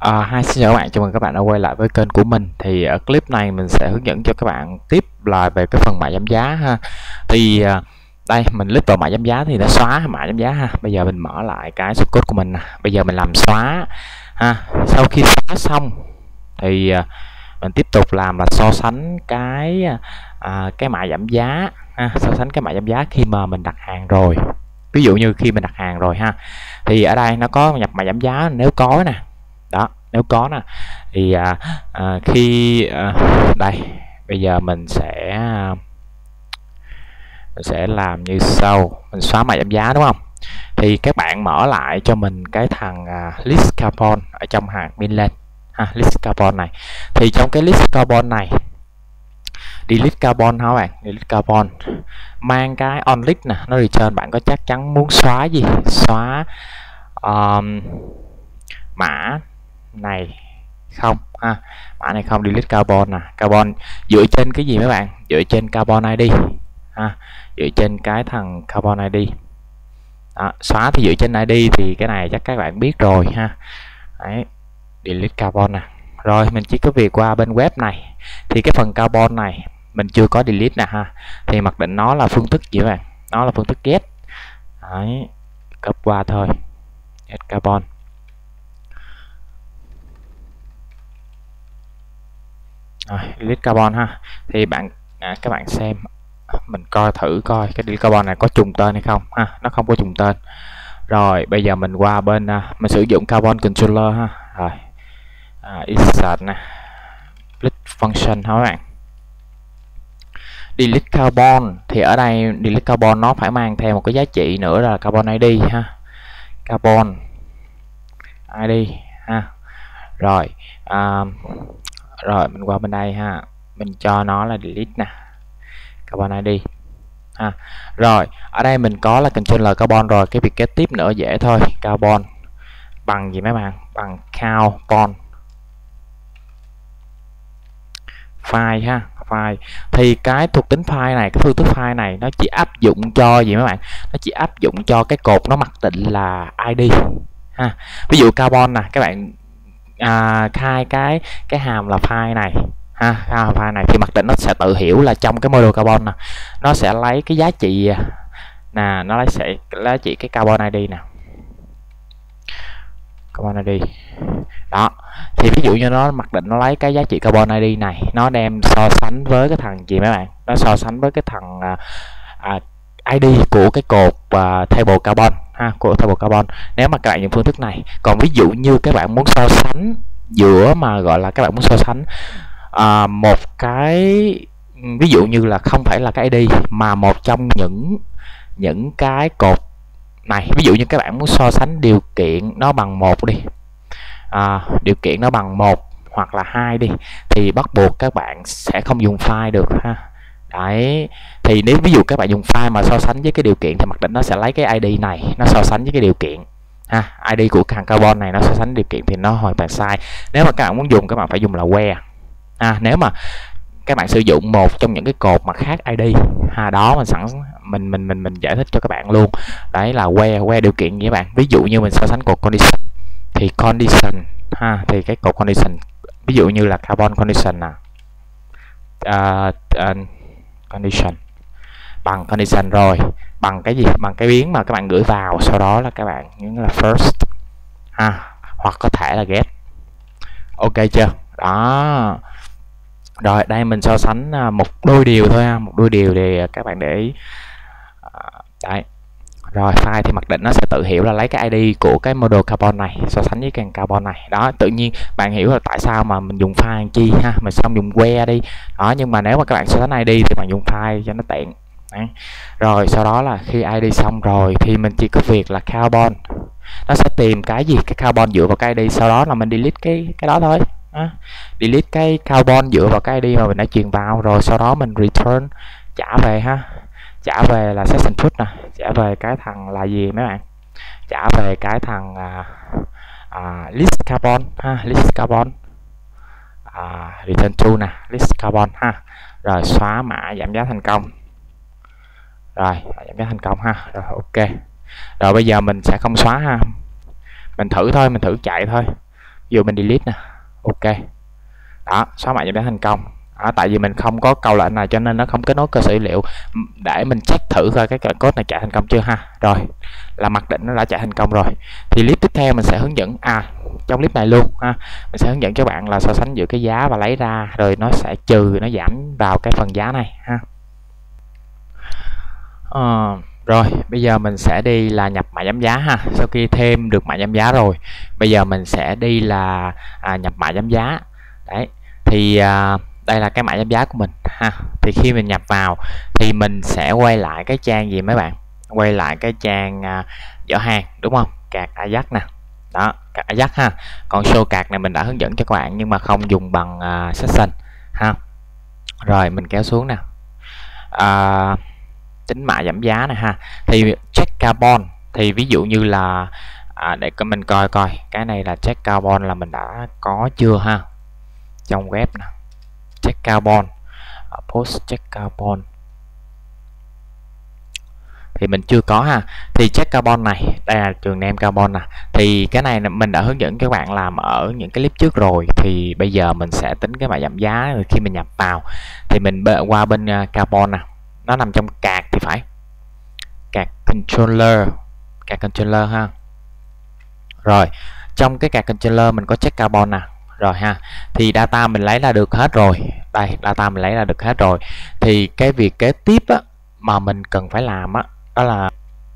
Xin chào các bạn, chào mừng các bạn đã quay lại với kênh của mình. Thì ở clip này mình sẽ hướng dẫn cho các bạn tiếp là về cái phần mã giảm giá ha. Thì đây mình click vào mã giảm giá thì nó xóa mã giảm giá ha. Bây giờ mình mở lại cái source code của mình nè. Bây giờ mình làm xóa ha. Sau khi xóa xong thì mình tiếp tục làm là so sánh cái mã giảm giá ha, so sánh cái mã giảm giá khi mà mình đặt hàng rồi. Ví dụ như khi mình đặt hàng rồi ha, thì ở đây nó có nhập mã giảm giá nếu có nè. Đó, nếu có nè thì đây bây giờ mình sẽ làm như sau. Mình xóa mã giảm giá đúng không, thì các bạn mở lại cho mình cái thằng list carbon ở trong hàng admin lên ha. List carbon này thì trong cái list carbon này, delete carbon hả bạn, delete carbon mang cái on list nè, nó return. Bạn có chắc chắn muốn xóa gì? Xóa mã này không ha, mã này không, delete carbon nè. Carbon dựa trên cái gì mấy bạn? Dựa trên carbon ID ha, dựa trên cái thằng carbon ID. Đó, xóa thì dựa trên ID thì cái này chắc các bạn biết rồi ha. Đấy, delete carbon nè. Rồi mình chỉ có việc qua bên web này thì cái phần carbon này mình chưa có delete nè ha, thì mặc định nó là phương thức gì các bạn? Nó là phương thức get. Đấy, copy qua thôi, get carbon. Rồi, delete carbon ha. Thì các bạn xem, mình coi thử coi cái delete carbon này có trùng tên hay không ha. Nó không có trùng tên. Rồi bây giờ mình qua bên mình sử dụng carbon controller ha. Rồi insert nè, delete function hả các bạn. Delete carbon thì ở đây delete carbon nó phải mang theo một cái giá trị nữa là carbon ID ha, carbon ID ha. Rồi rồi mình qua bên đây ha, mình cho nó là delete nè, carbon ID ha. Rồi ở đây mình có là controller carbon rồi. Cái việc kế tiếp nữa dễ thôi, carbon bằng gì mấy bạn? Bằng carbon file ha, file. Thì cái thuộc tính file này, cái phương thức file này nó chỉ áp dụng cho gì mấy bạn? Nó chỉ áp dụng cho cái cột nó mặc định là ID ha. Ví dụ carbon nè, các bạn khai cái hàm là file này ha, file này thì mặc định nó sẽ tự hiểu là trong cái module carbon nè, nó sẽ lấy cái giá trị nè, nó sẽ giá trị cái carbon ID nè, carbon ID đó. Thì ví dụ như nó mặc định nó lấy cái giá trị carbon ID này, nó đem so sánh với cái thằng gì mấy bạn? Nó so sánh với cái thằng ID của cái cột table carbon ha, của table carbon, nếu mà các bạn dùng phương thức này. Còn ví dụ như các bạn muốn so sánh giữa mà gọi là các bạn muốn so sánh một cái, ví dụ như là không phải là cái ID mà một trong những cái cột này, ví dụ như các bạn muốn so sánh điều kiện nó bằng 1 đi, điều kiện nó bằng 1 hoặc là 2 đi, thì bắt buộc các bạn sẽ không dùng file được ha. Đấy, thì nếu ví dụ các bạn dùng file mà so sánh với cái điều kiện thì mặc định nó sẽ lấy cái ID này nó so sánh với cái điều kiện ha, ID của thằng carbon này nó so sánh điều kiện thì nó hoàn toàn sai. Nếu mà các bạn muốn dùng, các bạn phải dùng là where nếu mà các bạn sử dụng một trong những cái cột mà khác ID đó, mình giải thích cho các bạn luôn. Đấy là where điều kiện như các bạn. Ví dụ như mình so sánh cột condition thì condition ha, thì cái cột condition ví dụ như là carbon condition condition bằng condition, rồi bằng cái gì? Bằng cái biến mà các bạn gửi vào, sau đó là các bạn nhấn là first ha, hoặc có thể là get. Ok chưa? Đó. Rồi đây mình so sánh một đôi điều thôi ha, một đôi điều thì các bạn để ý. Đấy. Rồi file thì mặc định nó sẽ tự hiểu là lấy cái ID của cái module carbon này so sánh với cái carbon này. Đó, tự nhiên bạn hiểu là tại sao mà mình dùng file chi ha, mình xong dùng where đi. Đó, nhưng mà nếu mà các bạn so sánh ID thì bạn dùng file cho nó tiện. Đấy. Rồi sau đó là khi ID xong rồi thì mình chỉ có việc là carbon, nó sẽ tìm cái gì, cái carbon dựa vào cái ID, sau đó là mình delete cái đó thôi. Delete cái carbon dựa vào cái ID mà mình đã truyền vào, rồi sau đó mình return trả về ha, trả về là session put nè, trả về cái thằng là gì mấy bạn? Trả về cái thằng list carbon ha, list carbon return to nè, list carbon ha. Rồi xóa mã giảm giá thành công. Rồi giảm giá thành công ha. Rồi ok. Rồi bây giờ mình sẽ không xóa ha, mình thử thôi, mình thử chạy thôi. Ví ví dụ mình delete nè, ok, đó, xóa mã giảm giá thành công. Tại vì mình không có câu lệnh này cho nên nó không kết nối cơ sở dữ liệu, để mình check thử coi cái code này chạy thành công chưa ha. Rồi là mặc định nó đã chạy thành công rồi. Thì clip tiếp theo mình sẽ hướng dẫn trong clip này luôn ha, mình sẽ hướng dẫn cho bạn là so sánh giữa cái giá và lấy ra, rồi nó sẽ trừ, nó giảm vào cái phần giá này ha. Rồi bây giờ mình sẽ đi là nhập mã giảm giá ha. Sau khi thêm được mã giảm giá rồi, bây giờ mình sẽ đi là nhập mã giảm giá. Đấy, thì đây là cái mã giảm giá của mình ha. Thì khi mình nhập vào thì mình sẽ quay lại cái trang gì mấy bạn? Quay lại cái trang giỏ hàng đúng không? Card Ajax nè. Đó, card Ajax ha. Còn show card này mình đã hướng dẫn cho các bạn nhưng mà không dùng bằng section ha. Rồi mình kéo xuống nè. Tính mã giảm giá này ha. Thì check carbon thì ví dụ như là để mình coi cái này là check carbon là mình đã có chưa ha. Trong web nè, check carbon, post check carbon thì mình chưa có ha. Thì check carbon này, đây là trường name carbon nè. Thì cái này mình đã hướng dẫn các bạn làm ở những cái clip trước rồi. Thì bây giờ mình sẽ tính cái mã giảm giá rồi khi mình nhập vào thì mình qua bên carbon nè, nó nằm trong card thì phải, card controller ha. Rồi trong cái card controller mình có check carbon nè. Rồi ha, thì data mình lấy ra được hết rồi. Đây, data mình lấy ra được hết rồi. Thì cái việc kế tiếp á, mà mình cần phải làm á, đó là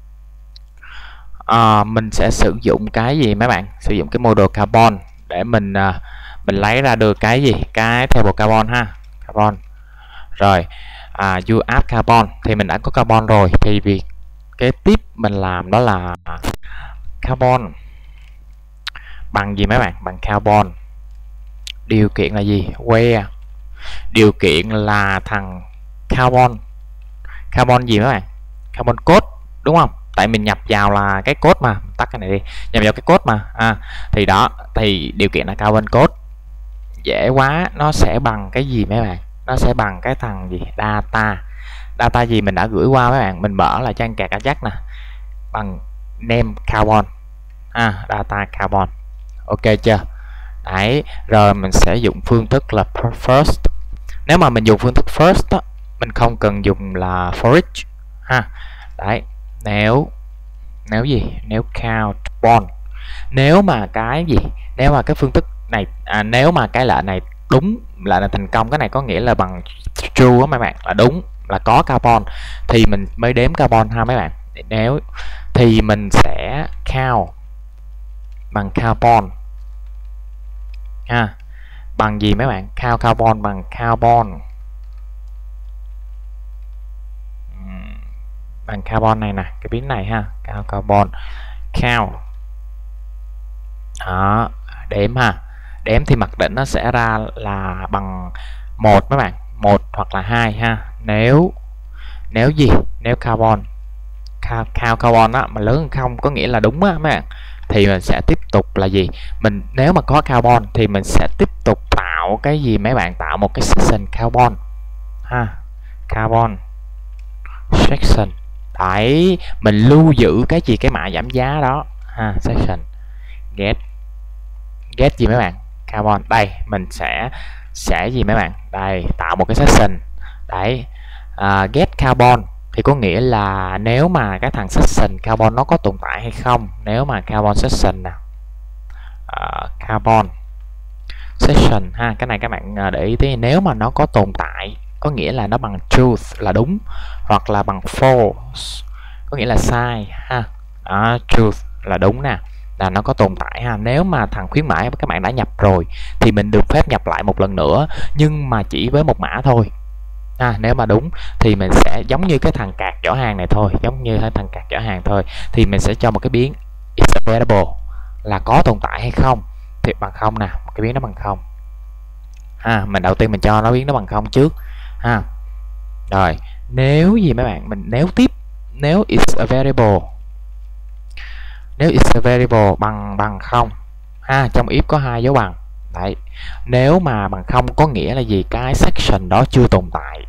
mình sẽ sử dụng cái gì mấy bạn? Sử dụng cái model carbon để mình lấy ra được cái gì? Cái table carbon ha, carbon. Rồi you add carbon thì mình đã có carbon rồi. Thì việc kế tiếp mình làm đó là carbon bằng gì mấy bạn? Bằng carbon. Điều kiện là gì? Where. Điều kiện là thằng carbon gì mấy bạn? Carbon code đúng không? Tại mình nhập vào là cái code mà, tắt cái này đi, nhập vào cái code mà thì đó, thì điều kiện là carbon code. Dễ quá, nó sẽ bằng cái gì mấy bạn? Nó sẽ bằng cái thằng gì? Data gì mình đã gửi qua mấy bạn? Mình mở lại trang card Ajax nè, bằng name carbon data carbon. Ok chưa? Đấy, rồi mình sẽ dùng phương thức là first. Nếu mà mình dùng phương thức first đó, mình không cần dùng là for each ha. Đấy, nếu count bond, nếu mà cái gì, nếu mà cái phương thức này nếu mà cái lệnh này đúng, lệnh này thành công, cái này có nghĩa là bằng true á mấy bạn, là đúng, là có carbon thì mình mới đếm carbon ha mấy bạn. Nếu thì mình sẽ count bằng carbon ha. Bằng gì mấy bạn? Count carbon bằng carbon, bằng carbon này nè, cái biến này ha, count carbon, count đó, đếm ha. Đếm thì mặc định nó sẽ ra là bằng 1 mấy bạn, 1 hoặc là 2 ha. Nếu gì, nếu carbon count carbon á mà lớn hơn không có nghĩa là đúng á mấy bạn, thì mình sẽ tiếp tục là gì? Mình nếu mà có carbon thì mình sẽ tiếp tục tạo cái gì mấy bạn? Tạo một cái section carbon ha, carbon section. Đấy, mình lưu giữ cái gì? Cái mã giảm giá đó ha, section get gì mấy bạn? Carbon. Đây mình sẽ gì mấy bạn? Đây, tạo một cái section. Đấy, get carbon thì có nghĩa là nếu mà cái thằng section carbon nó có tồn tại hay không. Nếu mà carbon section nè, carbon section ha, cái này các bạn để ý tí, nếu mà nó có tồn tại có nghĩa là nó bằng truth là đúng, hoặc là bằng false có nghĩa là sai ha. Truth là đúng nè, là nó có tồn tại ha. Nếu mà thằng khuyến mãi các bạn đã nhập rồi thì mình được phép nhập lại một lần nữa, nhưng mà chỉ với một mã thôi. Nếu mà đúng thì mình sẽ giống như cái thằng card giỏ hàng này thôi, giống như cái thằng card giỏ hàng thôi, thì mình sẽ cho một cái biến is available là có tồn tại hay không, thì bằng không nè, một cái biến nó bằng không mình đầu tiên mình cho nó biến nó bằng không trước ha. Rồi nếu gì mấy bạn, mình nếu tiếp, nếu is available, nếu is available bằng không ha, trong if có 2 dấu bằng. Đấy, nếu mà bằng không có nghĩa là gì? Cái section đó chưa tồn tại.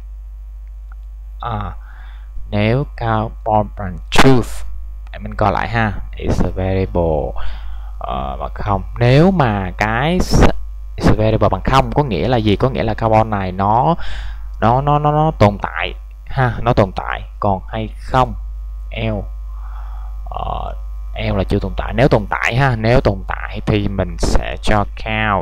Nếu carbon bằng truth, để mình coi lại ha, is available bằng không. Nếu mà cái variable bằng không có nghĩa là gì? Có nghĩa là carbon này nó tồn tại ha, nó tồn tại. Còn hay không, L L là chưa tồn tại. Nếu tồn tại ha, nếu tồn tại thì mình sẽ cho count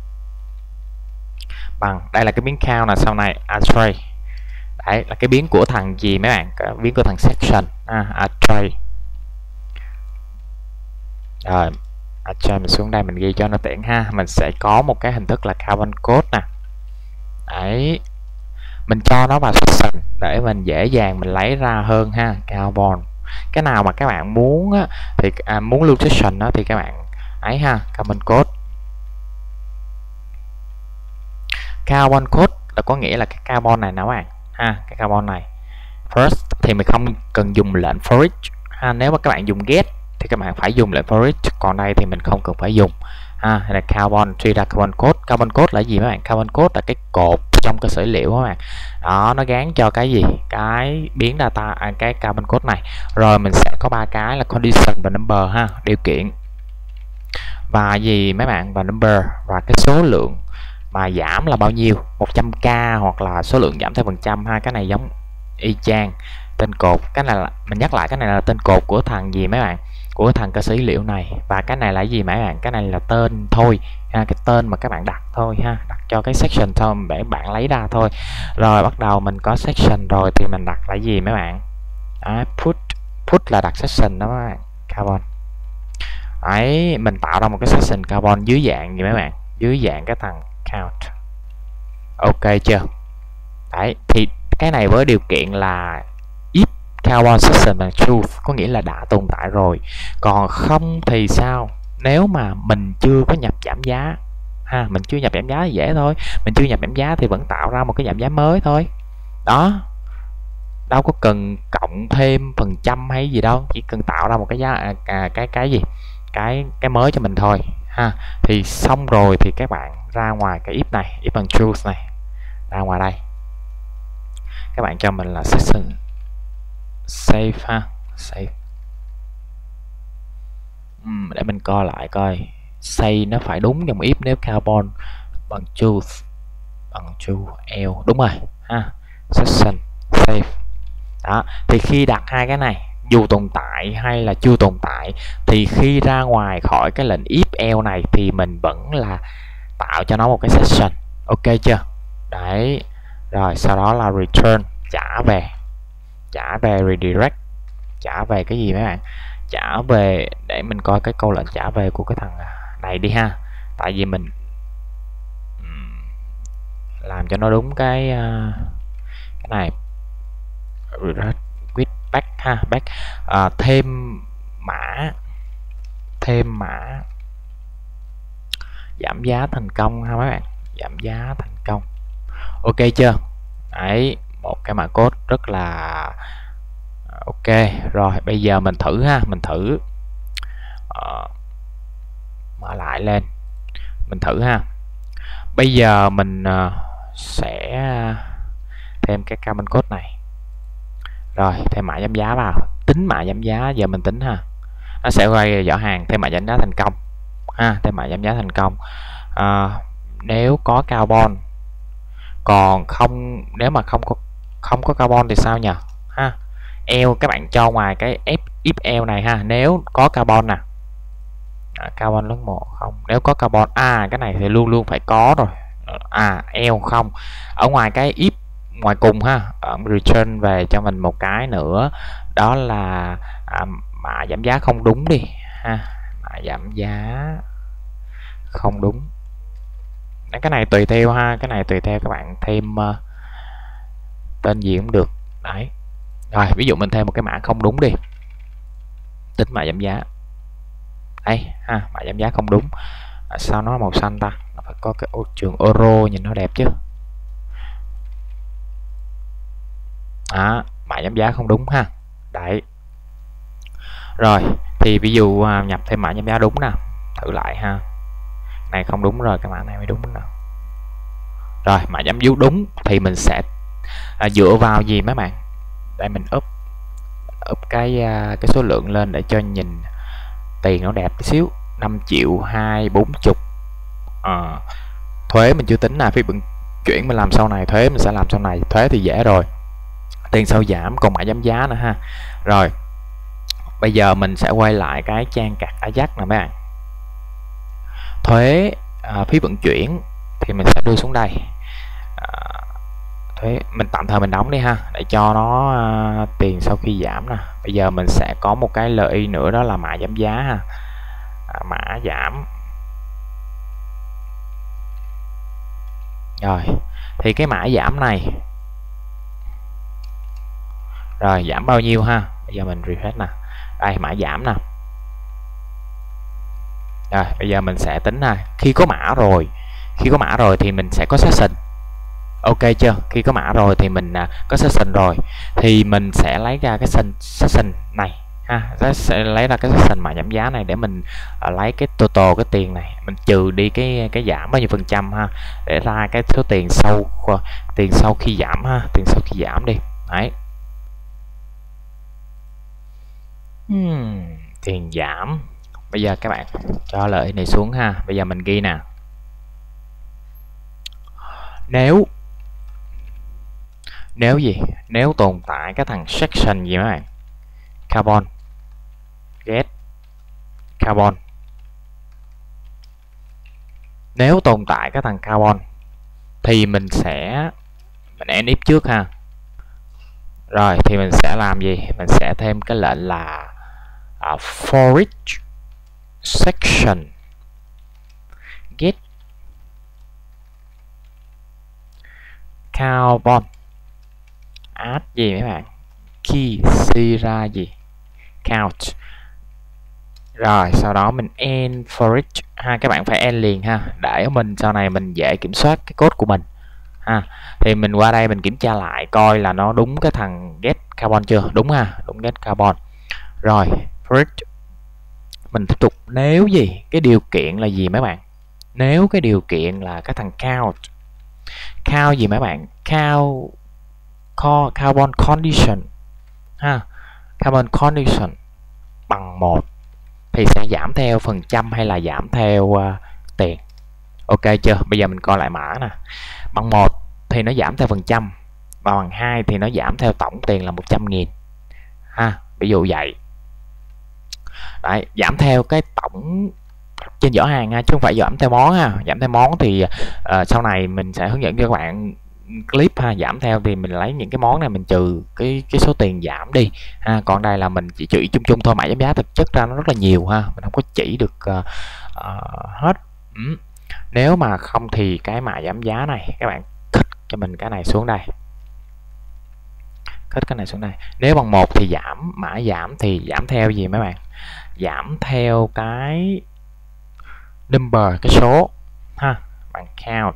bằng, đây là cái biến count là sau này array. Đấy là cái biến của thằng gì mấy bạn? Cái biến của thằng section array. Rồi array mình xuống đây mình ghi cho nó tiện ha. Mình sẽ có một cái hình thức là carbon code nè. Đấy, mình cho nó vào section để mình dễ dàng mình lấy ra hơn ha. Carbon, cái nào mà các bạn muốn á, thì muốn lưu section đó thì các bạn ấy ha. Carbon code, carbon code là có nghĩa là cái carbon này nè các bạn ha. Cái carbon này first thì mình không cần dùng lệnh for each ha. Nếu mà các bạn dùng get thì các bạn phải dùng lệnh for each, còn đây thì mình không cần phải dùng ha. Hay là carbon, truy ra carbon code. Carbon code là gì các bạn? Carbon code là cái cột trong cơ sở dữ liệu các bạn. Đó, nó gán cho cái gì? Cái biến data, cái carbon code này. Rồi mình sẽ có ba cái là condition và number ha, điều kiện. Và gì mấy bạn? Và number, và cái số lượng mà giảm là bao nhiêu, 100k hoặc là số lượng giảm theo phần trăm ha. Cái này giống y chang tên cột. Cái này là mình nhắc lại, cái này là tên cột của thằng gì mấy bạn? Của thằng cơ sở dữ liệu này. Và cái này là gì mấy bạn? Cái này là tên thôi ha, cái tên mà các bạn đặt thôi ha, đặt cho cái section thôi để bạn lấy ra thôi. Rồi bắt đầu mình có section rồi thì mình đặt là gì mấy bạn? Put là đặt section đó mấy bạn. Carbon. Đấy, mình tạo ra một cái section carbon dưới dạng gì mấy bạn? Dưới dạng cái thằng count. Ok chưa? Đấy, thì cái này với điều kiện là if carbon section bằng true, có nghĩa là đã tồn tại rồi. Còn không thì sao? Nếu mà mình chưa có nhập giảm giá ha, mình chưa nhập giảm giá thì dễ thôi. Mình chưa nhập giảm giá thì vẫn tạo ra một cái giảm giá mới thôi. Đó, đâu có cần cộng thêm phần trăm hay gì đâu, chỉ cần tạo ra một cái giá cái gì, cái mới cho mình thôi ha. Thì xong rồi thì các bạn ra ngoài cái if này, if bằng true này, ra ngoài đây các bạn cho mình là section save ha, save. Để mình coi lại coi say nó phải đúng dòng if nếu carbon bằng true L đúng rồi ha. Section save. Đó, thì khi đặt hai cái này dù tồn tại hay là chưa tồn tại thì khi ra ngoài khỏi cái lệnh if L này thì mình vẫn là tạo cho nó một cái section. Ok chưa? Đấy. Rồi sau đó là return, trả về redirect, trả về cái gì mấy bạn? Trả về, để mình coi cái câu lệnh trả về của cái thằng này đi ha. Tại vì mình làm cho nó đúng cái này with back ha, back thêm mã giảm giá thành công ha mấy bạn, giảm giá thành công. Ok chưa? Đấy, một cái mã code rất là ok. Rồi bây giờ mình thử ha, mình thử mở lại lên, mình thử ha. Bây giờ mình sẽ thêm cái carbon code này, rồi thêm mã giảm giá vào, tính mã giảm giá. Giờ mình tính ha, nó sẽ quay giỏ hàng thêm mã giảm giá thành công ha, thêm mã giảm giá thành công. Nếu có carbon, còn không, nếu mà không có carbon thì sao nhỉ ha? L các bạn cho ngoài cái if L này ha, nếu có carbon nè, carbon lớn 1 không, nếu có carbon cái này thì luôn luôn phải có rồi. L không, ở ngoài cái if ngoài cùng ha, return về cho mình một cái nữa, đó là mã giảm giá không đúng đi ha, mã giảm giá không đúng. Cái này tùy theo ha, cái này tùy theo các bạn thêm tên gì cũng được. Đấy, rồi ví dụ mình thêm một cái mã không đúng đi, tính mã giảm giá đây ha, mã giảm giá không đúng. Sao nó màu xanh ta? Nó phải có cái ô trường euro nhìn nó đẹp chứ. Mã giảm giá không đúng ha. Đấy, rồi thì ví dụ nhập thêm mã giảm giá đúng nè, thử lại ha. Này không đúng rồi, cái mã này mới đúng nè. Rồi mã giảm giá đúng thì mình sẽ dựa vào gì mấy bạn? Để mình up cái số lượng lên để cho nhìn tiền nó đẹp tí xíu 5 triệu 240. Thuế mình chưa tính nè, phí vận chuyển mình làm sau này, thuế mình sẽ làm sau này. Thuế thì dễ rồi, tiền sau giảm, còn mã giảm giá nữa ha. Rồi bây giờ mình sẽ quay lại cái trang card Ajax nè mấy bạn. Thuế phí vận chuyển thì mình sẽ đưa xuống đây. Thuế mình tạm thời mình đóng đi ha, để cho nó tiền sau khi giảm nè. Bây giờ mình sẽ có một cái lợi ích nữa, đó là mã giảm giá ha. Mã giảm. Rồi thì cái mã giảm này, rồi giảm bao nhiêu ha. Bây giờ mình refresh nè, đây mã giảm nè. Rồi bây giờ mình sẽ tính ha, khi có mã rồi thì mình sẽ có session. Ok chưa? Khi có mã rồi thì mình có session rồi thì mình sẽ lấy ra cái session này ha, sẽ lấy ra cái session mã giảm giá này để mình lấy cái total cái tiền này, mình trừ đi cái giảm bao nhiêu phần trăm ha, để ra cái số tiền sau khi giảm ha, tiền sau khi giảm đi. Đấy. Tiền giảm. Bây giờ các bạn cho lợi này xuống ha. Bây giờ mình ghi nè, nếu gì, nếu tồn tại cái thằng section gì mấy bạn, carbon get carbon, nếu tồn tại cái thằng carbon thì mình enif trước ha. Rồi thì mình sẽ làm gì, mình sẽ thêm cái lệnh là for each section get carbon add gì mấy bạn, key suy ra gì count. Rồi sau đó mình end for each ha, các bạn phải end liền ha, để mình sau này mình dễ kiểm soát cái code của mình ha. Thì mình qua đây mình kiểm tra lại coi là nó đúng cái thằng get carbon chưa. Đúng ha, đúng get carbon. Rồi for each mình tiếp tục, nếu gì, cái điều kiện là gì mấy bạn, nếu cái điều kiện là cái thằng count gì mấy bạn, count carbon condition ha, carbon condition bằng 1 thì sẽ giảm theo phần trăm hay là giảm theo tiền. Ok chưa? Bây giờ mình coi lại mã nè, bằng 1 thì nó giảm theo phần trăm, và bằng 2 thì nó giảm theo tổng tiền là 100.000 ha, ví dụ vậy. Đấy, giảm theo cái tổng trên giỏ hàng ha, chứ không phải giảm theo món ha. Giảm theo món thì sau này mình sẽ hướng dẫn cho các bạn clip ha. Giảm theo thì mình lấy những cái món này mình trừ cái số tiền giảm đi ha. Còn đây là mình chỉ chỉ chung thôi, mã giảm giá thực chất ra nó rất là nhiều ha, mình không có chỉ được hết. Nếu mà không thì cái mã giảm giá này các bạn thích cho mình cái này xuống đây, thích cái này xuống đây. Nếu bằng 1 thì giảm, mã giảm thì giảm theo gì mấy bạn, giảm theo cái number, cái số ha, bằng count.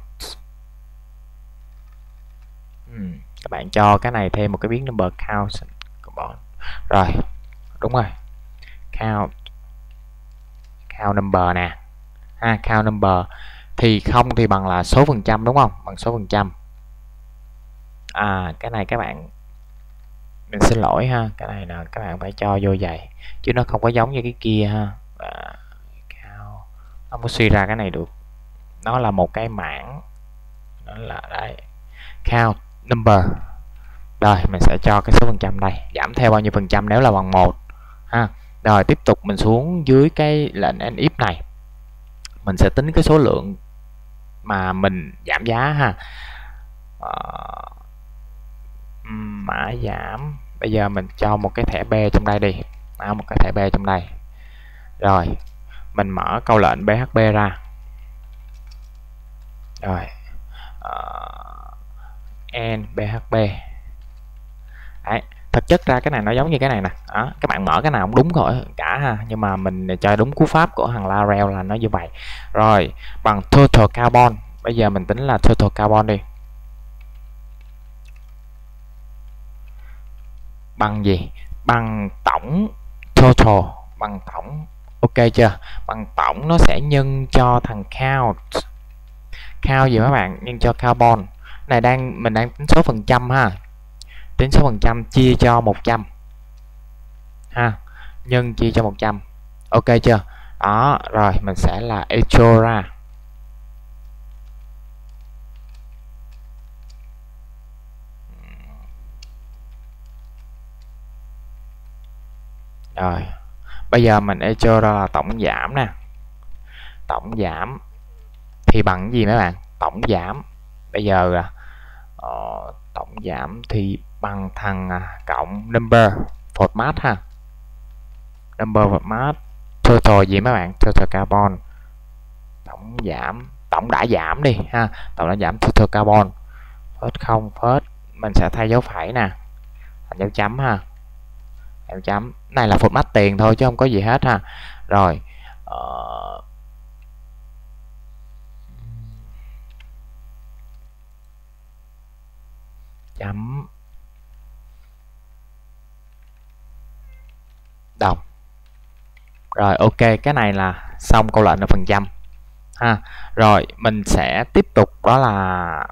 Các bạn cho cái này thêm một cái biến number count. Rồi đúng rồi, count number nè ha, count number thì không thì bằng là số phần trăm đúng không, bằng số phần trăm. Cái này các bạn, mình xin lỗi ha, cái này là các bạn phải cho vô vậy chứ nó không có giống như cái kia ha. Không có suy ra cái này được, nó là một cái mảng, nó là đây count number. Rồi mình sẽ cho cái số phần trăm đây, giảm theo bao nhiêu phần trăm nếu là bằng 1 ha. Rồi tiếp tục mình xuống dưới cái lệnh if này, mình sẽ tính cái số lượng mà mình giảm giá ha. Mã giảm, bây giờ mình cho một cái thẻ B trong đây đi, một cái thẻ B trong đây. Rồi mình mở câu lệnh BHB ra. Rồi N BHB. Đấy, thực chất ra cái này nó giống như cái này nè. Đó, các bạn mở cái nào cũng đúng rồi cả ha, nhưng mà mình cho đúng cú pháp của thằng Laravel là nó như vậy. Rồi bằng total carbon, bây giờ mình tính là total carbon đi, bằng gì, bằng tổng total, bằng tổng. Ok chưa? Bằng tổng nó sẽ nhân cho thằng count gì các bạn, nhân cho carbon này, mình đang tính số phần trăm ha, tính số phần trăm chia cho 100 ha, nhân chia cho 100. Ok chưa? Đó, rồi mình sẽ là echo ra. Rồi bây giờ mình echo ra là tổng giảm nè. Tổng giảm thì bằng gì mấy bạn? Tổng giảm bây giờ là tổng giảm thì bằng thằng cộng number format ha. Number format total gì mấy bạn? Total carbon. Tổng giảm, tổng đã giảm đi ha. Tổng đã giảm total carbon. Phết không phết mình sẽ thay dấu phẩy nè. Thành dấu chấm ha. Dấu chấm. Này là format tiền thôi chứ không có gì hết ha. Rồi chấm đồng. Rồi ok, cái này là xong câu lệnh ở phần trăm ha. Rồi mình sẽ tiếp tục đó là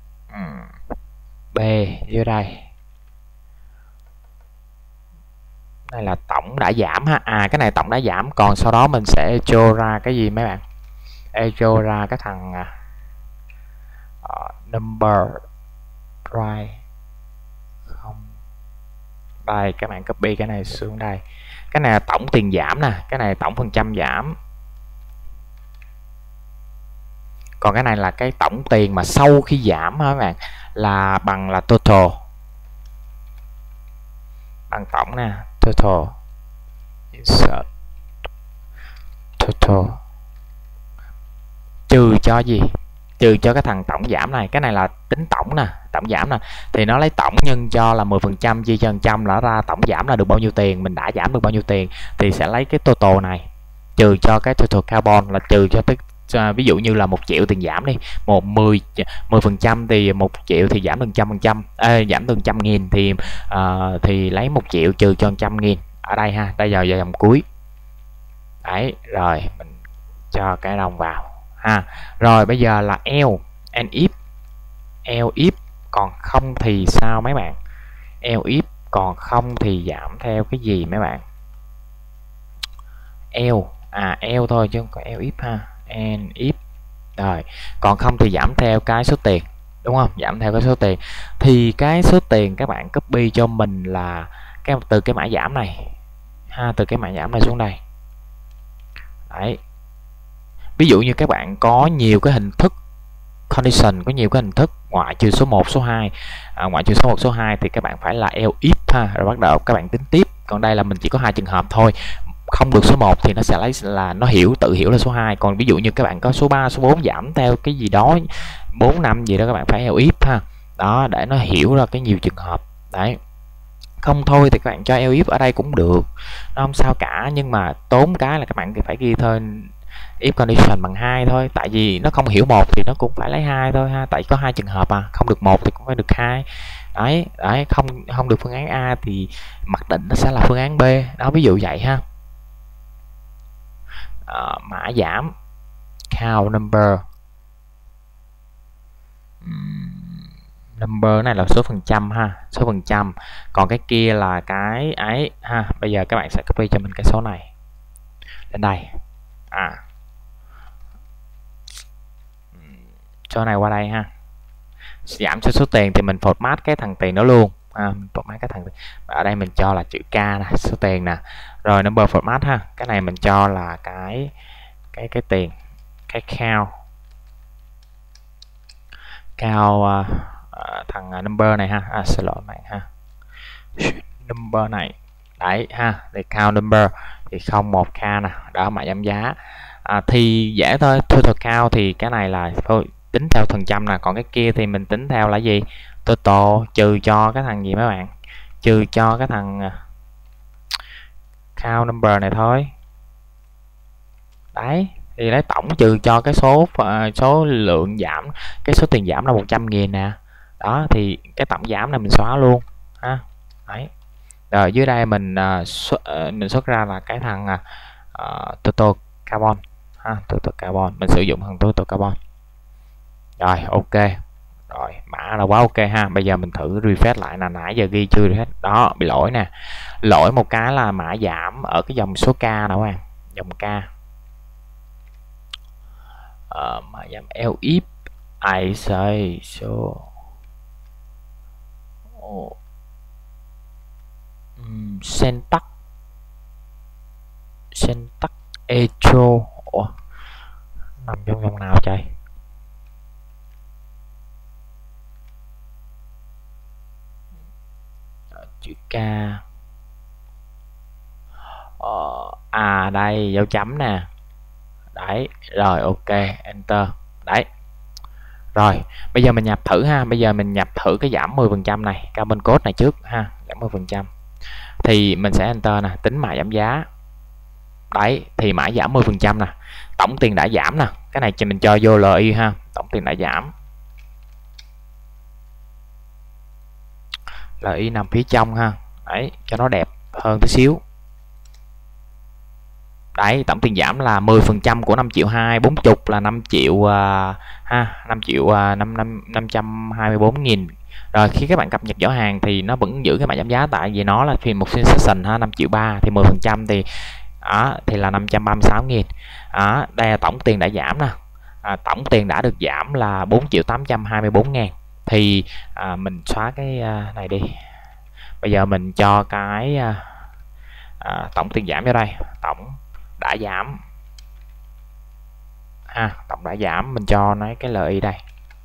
B dưới đây. Đây là tổng đã giảm ha. Cái này tổng đã giảm, còn sau đó mình sẽ echo ra cái gì mấy bạn? Echo ra cái thằng number right không. Đây các bạn copy cái này xuống đây. Cái này là tổng tiền giảm nè, cái này tổng phần trăm giảm. Còn cái này là cái tổng tiền mà sau khi giảm hả các bạn, là bằng là total. Bằng tổng nè, total. Insert total. Trừ cho gì? Trừ cho cái thằng tổng giảm này. Cái này là tính tổng nè, tổng giảm nè. Thì nó lấy tổng nhân cho là 10% chia cho 100 là ra tổng giảm là được bao nhiêu tiền, mình đã giảm được bao nhiêu tiền thì sẽ lấy cái total này trừ cho cái total carbon, là trừ cho tức ví dụ như là 1 triệu tiền giảm đi, 10% thì 1 triệu thì giảm được 100%, giảm được 100.000 thì lấy 1 triệu trừ cho 100.000 ở đây ha. Bây giờ dòng cuối đấy, rồi mình cho cái đồng vào ha. Rồi bây giờ là else and if còn không thì sao mấy bạn? Else if còn không thì giảm theo cái gì mấy bạn? Else thôi chứ không có else if ha. And if rồi còn không thì giảm theo cái số tiền, đúng không? Giảm theo cái số tiền thì cái số tiền các bạn copy cho mình là từ cái mã giảm này ha, từ cái mã giảm này xuống đây đấy. Ví dụ như các bạn có nhiều cái hình thức condition, có nhiều cái hình thức ngoại trừ số 1, số 2, ngoại trừ số 1, số 2 thì các bạn phải là else if ha, rồi bắt đầu các bạn tính tiếp. Còn đây là mình chỉ có 2 trường hợp thôi, không được số 1 thì nó sẽ lấy là nó tự hiểu là số 2. Còn ví dụ như các bạn có số 3, số 4 giảm theo cái gì đó 4, 5 gì đó, các bạn phải else if ha. Đó, để nó hiểu ra cái nhiều trường hợp. Đấy. Không thôi thì các bạn cho else if ở đây cũng được, nó không sao cả, nhưng mà tốn cái là các bạn phải ghi thêm if condition bằng 2 thôi, tại vì nó không hiểu 1 thì nó cũng phải lấy 2 thôi ha, tại có 2 trường hợp không được 1 thì cũng phải được 2. Đấy, không được phương án A thì mặc định nó sẽ là phương án B. Đó, ví dụ vậy ha. Mã giảm count number. Number này là số phần trăm ha, số phần trăm, còn cái kia là cái ấy ha. Bây giờ các bạn sẽ copy cho mình cái số này lên đây, số này qua đây ha. Giảm cho số tiền thì mình format cái thằng tiền đó luôn, format cái thằng ở đây mình cho là chữ K nè, số tiền nè. Rồi number format ha, cái này mình cho là cái tiền, cái count thằng number này ha. Xin lỗi bạn ha, number này đấy ha, thì count number thì 01k nè, đó mã giảm giá. Thì dễ thôi, total count thì cái này là thôi tính theo phần trăm nè, còn cái kia thì mình tính theo là gì? Total trừ cho cái thằng gì mấy bạn? Trừ cho cái thằng count number này thôi. Đấy, thì lấy tổng trừ cho cái số lượng giảm, cái số tiền giảm là 100.000 nè. Đó, thì cái tổng giảm này mình xóa luôn ha. Đấy. Rồi dưới đây mình xuất ra là cái thằng total carbon ha, total carbon, mình sử dụng thằng total carbon. Rồi ok, rồi mã là quá ok ha. Bây giờ mình thử refresh lại, là nãy giờ ghi chưa hết đó, bị lỗi nè. Lỗi một cái là mã giảm ở cái dòng số K nào các bạn, dòng K Mã giảm LX ai say số Syntax Echo. Ủa, nằm trong dòng nào trời? Chữ K. Đây dấu chấm nè. Đấy, rồi ok, enter. Đấy. Rồi, bây giờ mình nhập thử ha. Bây giờ mình nhập thử cái giảm 10% này, carbon code này trước ha, giảm 10%. Thì mình sẽ enter nè, tính mã giảm giá. Đấy, thì mã giảm 10% nè. Tổng tiền đã giảm nè. Cái này mình cho vô LI ha, tổng tiền đã giảm. LI nằm phía trong ha. Đấy, cho nó đẹp hơn tí xíu. Đấy, tổng tiền giảm là 10% của 5 triệu 2, 40 là 5 triệu ha, 5 triệu 524 nghìn. Rồi khi các bạn cập nhật giỏ hàng thì nó vẫn giữ cái mã giảm giá, tại vì nó là phiên một phiên session ha, 5 triệu 3 thì 10% thì thì là 536 nghìn. Đây là tổng tiền đã giảm nè. Tổng tiền đã được giảm là 4 triệu 824 ngàn. Thì mình xóa cái này đi. Bây giờ mình cho cái tổng tiền giảm vào đây, tổng đã giảm ha, tổng đã giảm, mình cho nó cái LI đây.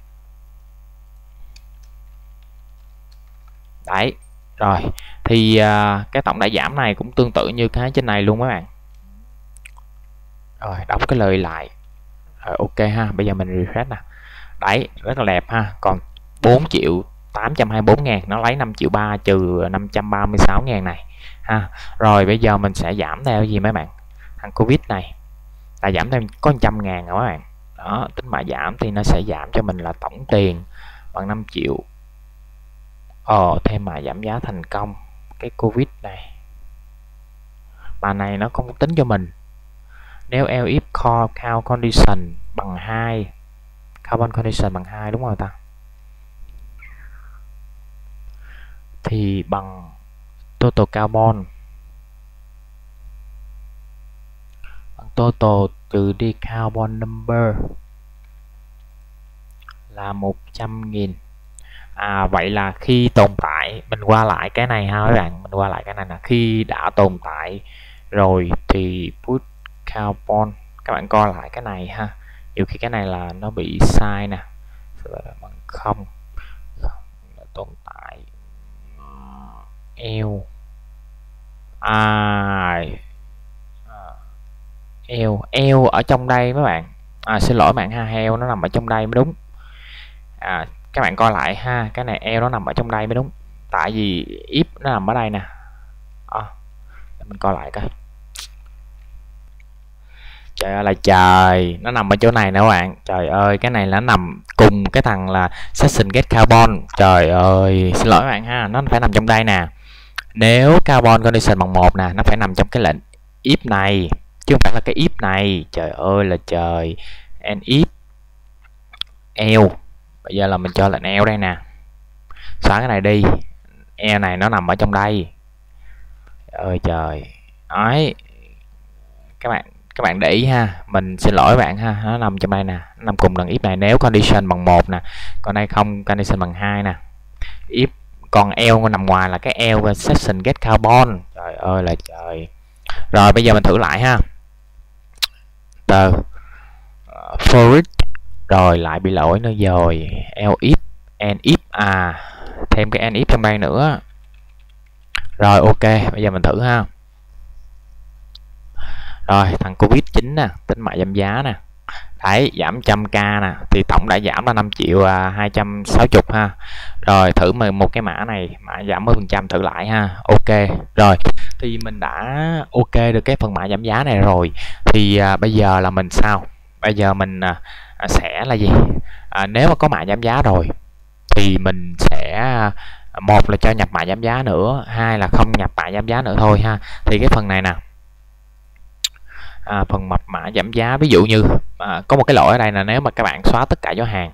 Đấy, rồi thì cái tổng đã giảm này cũng tương tự như cái trên này luôn các bạn. Rồi đóng cái LI lại. Rồi ok ha, bây giờ mình refresh nè. Đấy, rất là đẹp ha. Còn 4 triệu 824 ngàn, nó lấy 5 triệu 3 trừ 536 ngàn này ha. Rồi bây giờ mình sẽ giảm theo gì mấy bạn? Thằng Covid này là giảm thêm có 100 ngàn rồi các bạn. Đó, tính mã giảm thì nó sẽ giảm cho mình là tổng tiền bằng 5 triệu. Thêm mã giảm giá thành công. Cái Covid này, mà này nó không tính cho mình. Nếu LF count condition bằng 2, carbon condition bằng 2 đúng rồi ta, thì bằng total carbon, bằng total trừ đi carbon number là 100.000. Vậy là khi tồn tại, mình qua lại cái này ha các bạn, mình qua lại cái này là khi đã tồn tại rồi thì put carbon, các bạn coi lại cái này ha. Nhiều khi cái này là nó bị sai nè, bằng không tồn tại eo eo ở trong đây mấy bạn. Xin lỗi bạn ha, heo nó nằm ở trong đây mới đúng. Các bạn coi lại ha, cái này eo nó nằm ở trong đây mới đúng, tại vì if nó nằm ở đây nè. Mình coi lại coi. Trời ơi là trời, nó nằm ở chỗ này nè các bạn. Trời ơi, cái này nó nằm cùng cái thằng là session get carbon. Trời ơi, xin lỗi các bạn ha, nó phải nằm trong đây nè. Nếu carbon condition bằng 1 nè, nó phải nằm trong cái lệnh if này, chứ không phải là cái if này. Trời ơi là trời. And if eo. Bây giờ là mình cho lệnh eo đây nè. Xóa cái này đi. Eo này nó nằm ở trong đây. Ơi trời. Đấy. Các bạn để ý ha, mình xin lỗi bạn ha, nó nằm trong đây nè, nó nằm cùng lần if này nếu condition bằng 1 nè, còn đây không, condition bằng 2 nè. If còn eo nằm ngoài là cái eo và section get carbon. Trời ơi là trời. Rồi bây giờ mình thử lại ha. For it. Rồi lại bị lỗi nữa rồi. Else if and if thêm cái and if trong đây nữa. Rồi ok, bây giờ mình thử ha. Rồi thằng Covid 9 nè, tính mã giảm giá nè. Đấy, giảm 100k nè, thì tổng đã giảm là 5 triệu 260 ha. Rồi thử một cái mã này, mã giảm 10% thử lại ha. Ok. Rồi thì mình đã ok được cái phần mã giảm giá này rồi. Thì bây giờ là mình sao? Bây giờ mình sẽ là gì? Nếu mà có mã giảm giá rồi thì mình sẽ một là cho nhập mã giảm giá nữa, hai là không nhập mã giảm giá nữa thôi ha. Thì cái phần này nè, phần mã giảm giá, ví dụ như có một cái lỗi ở đây là nếu mà các bạn xóa tất cả giỏ hàng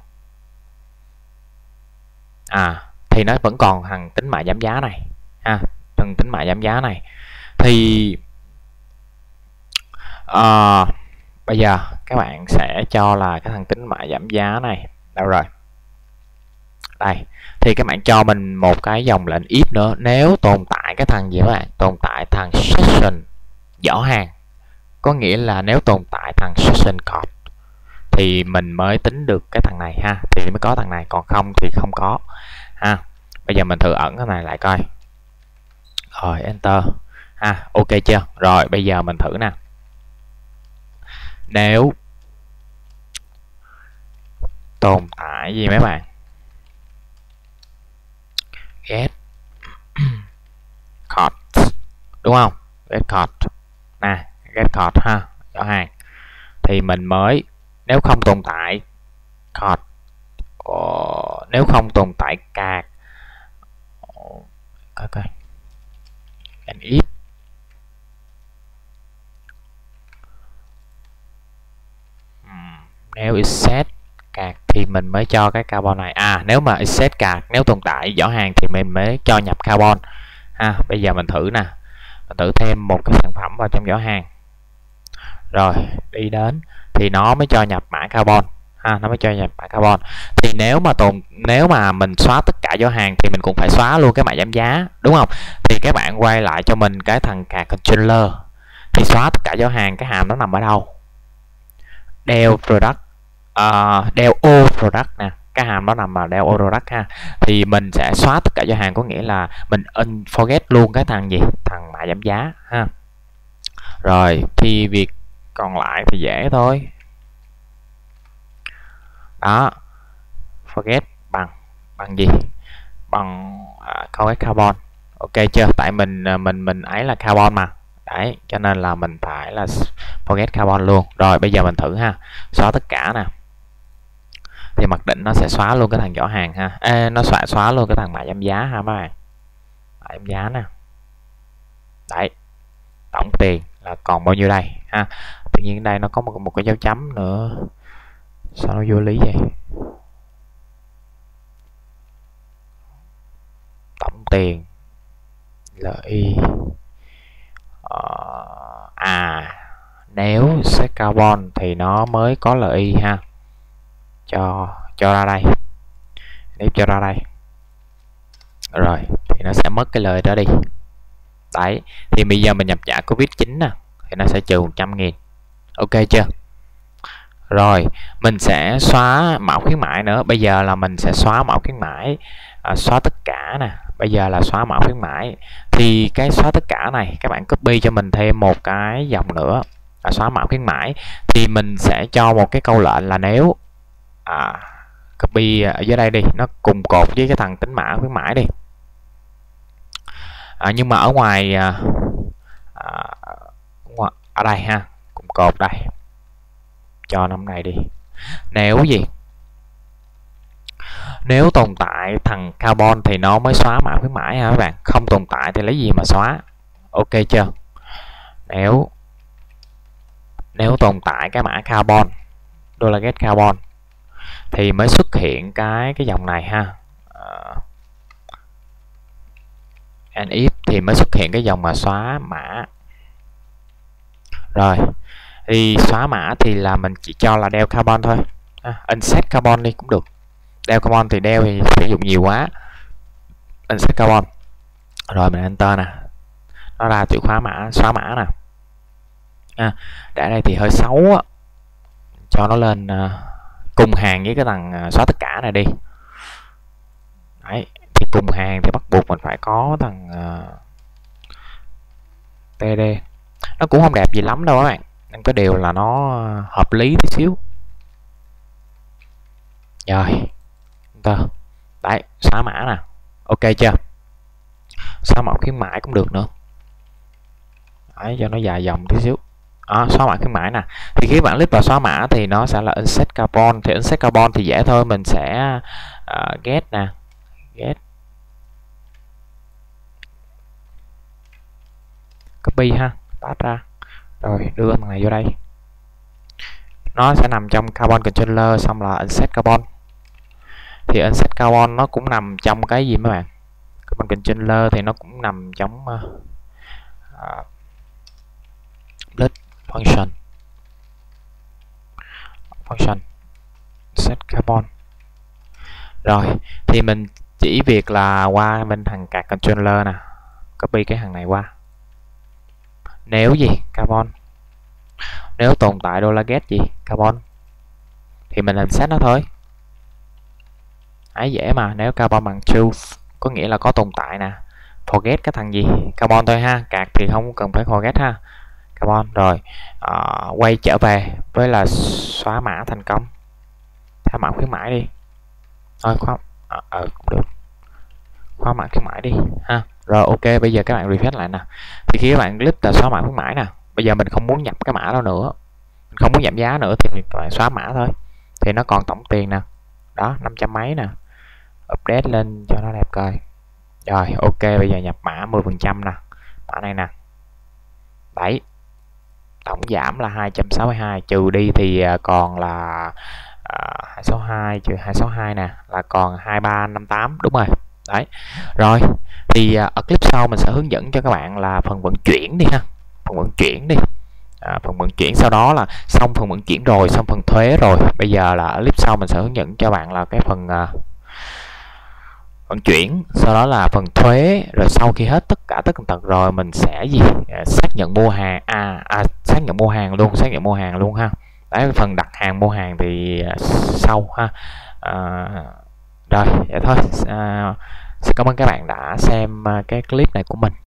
thì nó vẫn còn thằng tính mã giảm giá này ha, thằng tính mã giảm giá này. Thì bây giờ các bạn sẽ cho là cái thằng tính mã giảm giá này đâu rồi, đây thì các bạn cho mình một cái dòng lệnh if nữa, nếu tồn tại cái thằng gì các bạn, tồn tại thằng session giỏ hàng, có nghĩa là nếu tồn tại thằng session code thì mình mới tính được cái thằng này ha, thì mới có thằng này, còn không thì không có ha. Bây giờ mình thử ẩn cái này lại coi, rồi enter ha, ok chưa. Rồi bây giờ mình thử nè, nếu tồn tại gì mấy bạn, get code đúng không, get code nè, get code ha, giỏ hàng, thì mình mới, nếu không tồn tại code, nếu không tồn tại card, coi and if nếu is set card thì mình mới cho cái carbon này. Nếu mà is set card, nếu tồn tại giỏ hàng thì mình mới cho nhập carbon ha. Bây giờ mình thử nè, mình thử thêm một cái sản phẩm vào trong giỏ hàng, rồi đi đến thì nó mới cho nhập mã carbon ha, nó mới cho nhập mã carbon. Thì nếu mà mình xóa tất cả giỏ hàng thì mình cũng phải xóa luôn cái mã giảm giá đúng không. Thì các bạn quay lại cho mình cái thằng card controller, thì xóa tất cả giỏ hàng, cái hàm nó nằm ở đâu, del product, del o product nè, cái hàm nó nằm ở del o product ha. Thì mình sẽ xóa tất cả giỏ hàng, có nghĩa là mình unforget luôn cái thằng gì, thằng mã giảm giá ha. Rồi thì việc còn lại thì dễ thôi, đó, forget bằng gì, bằng forget carbon, ok chưa. Tại mình ấy là carbon mà, đấy cho nên là mình phải là forget carbon luôn. Rồi bây giờ mình thử ha, xóa tất cả nè, thì mặc định nó sẽ xóa luôn cái thằng giỏ hàng ha. Nó xóa luôn cái thằng mã giảm giá ha các bạn, mã giảm giá nè, đấy, tổng tiền là còn bao nhiêu đây ha. Tự nhiên đây nó có một cái dấu chấm nữa, sao nó vô lý vậy, tổng tiền LI, nếu set carbon thì nó mới có LI ha, cho ra đây, nếu cho ra đây rồi thì nó sẽ mất cái lời đó đi. Đấy thì bây giờ mình nhập trả Covid-19 nè, thì nó sẽ trừ 100.000, ok chưa. Rồi mình sẽ xóa mã khuyến mãi nữa, bây giờ là mình sẽ xóa mã khuyến mãi, xóa tất cả nè, bây giờ là xóa mã khuyến mãi. Thì cái xóa tất cả này các bạn copy cho mình thêm một cái dòng nữa là xóa mã khuyến mãi, thì mình sẽ cho một cái câu lệnh là nếu copy ở dưới đây đi, nó cùng cột với cái thằng tính mã khuyến mãi đi. Nhưng mà ở ngoài ở đây ha, cùng cột đây, cho năm này đi, nếu gì, nếu tồn tại thằng carbon thì nó mới xóa mã khuyến mãi ha các bạn, không tồn tại thì lấy gì mà xóa, ok chưa. Nếu tồn tại cái mã carbon, $get carbon thì mới xuất hiện cái dòng này ha, and if thì mới xuất hiện cái dòng mà xóa mã. Rồi thì xóa mã thì là mình chỉ cho là del carbon thôi, unset carbon đi cũng được, del carbon thì del thì sử dụng nhiều quá, unset carbon. Rồi mình enter nè, nó ra chữ khóa mã, xóa mã nè. Để đây thì hơi xấu á, cho nó lên cùng hàng với cái thằng xóa tất cả này đi. Đấy thì cùng hàng thì bắt buộc mình phải có thằng TD, nó cũng không đẹp gì lắm đâu các bạn, nhưng có điều là nó hợp lý tí xíu. Rồi đấy, xóa mã nè, ok chưa, xóa mã khuyến mãi cũng được nữa, đấy cho nó dài dòng tí xíu. Xóa mã khuyến mãi nè, thì khi bạn click vào xóa mã thì nó sẽ là unset carbon. Thì unset carbon thì dễ thôi, mình sẽ get nè, get copy ha, paste ra, rồi đưa thằng này vô đây, nó sẽ nằm trong carbon controller, xong là unset carbon. Thì unset carbon nó cũng nằm trong cái gì mấy bạn, carbon controller thì nó cũng nằm trong blood function. function set carbon. Rồi thì mình chỉ việc là qua bên thằng card controller nè, copy cái thằng này qua. Nếu gì carbon, nếu tồn tại $get gì carbon thì mình hình set nó thôi. Ấy dễ mà, nếu carbon bằng true có nghĩa là có tồn tại nè. Forget cái thằng gì carbon thôi ha, card thì không cần phải forget ha. Carbon rồi quay trở về với là xóa mã thành công, thả mã khuyến mãi đi thôi, khóa cũng được, khóa mã khuyến mãi đi ha. Rồi ok, bây giờ các bạn refresh lại nè, thì khi các bạn click là xóa mã khuyến mãi nè, bây giờ mình không muốn nhập cái mã đó nữa, mình không muốn giảm giá nữa thì các bạn xóa mã thôi, thì nó còn tổng tiền nè, đó 500 mấy nè, update lên cho nó đẹp coi. Rồi ok, bây giờ nhập mã 10% nè, mã này nè, đấy, tổng giảm là 262, trừ đi thì còn là 262 trừ 262 nè, là còn 2358, đúng rồi. Đấy. Rồi thì ở clip sau mình sẽ hướng dẫn cho các bạn là phần vận chuyển đi ha, phần vận chuyển đi. Phần vận chuyển sau đó là xong phần vận chuyển rồi, xong phần thuế rồi, bây giờ là ở clip sau mình sẽ hướng dẫn cho bạn là cái phần vận chuyển, sau đó là phần thuế, rồi sau khi hết tất cả tầng rồi mình sẽ gì xác nhận mua hàng, xác nhận mua hàng luôn ha. Đấy, phần đặt hàng mua hàng thì sau ha. Rồi vậy thôi. Xin cảm ơn các bạn đã xem cái clip này của mình.